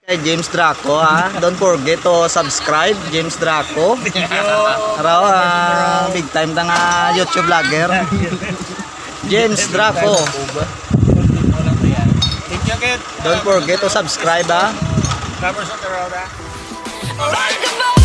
James Draco ha. Don't forget to subscribe James Draco. Araw big time na nga YouTube vlogger. James Draco. Don't forget to subscribe ha.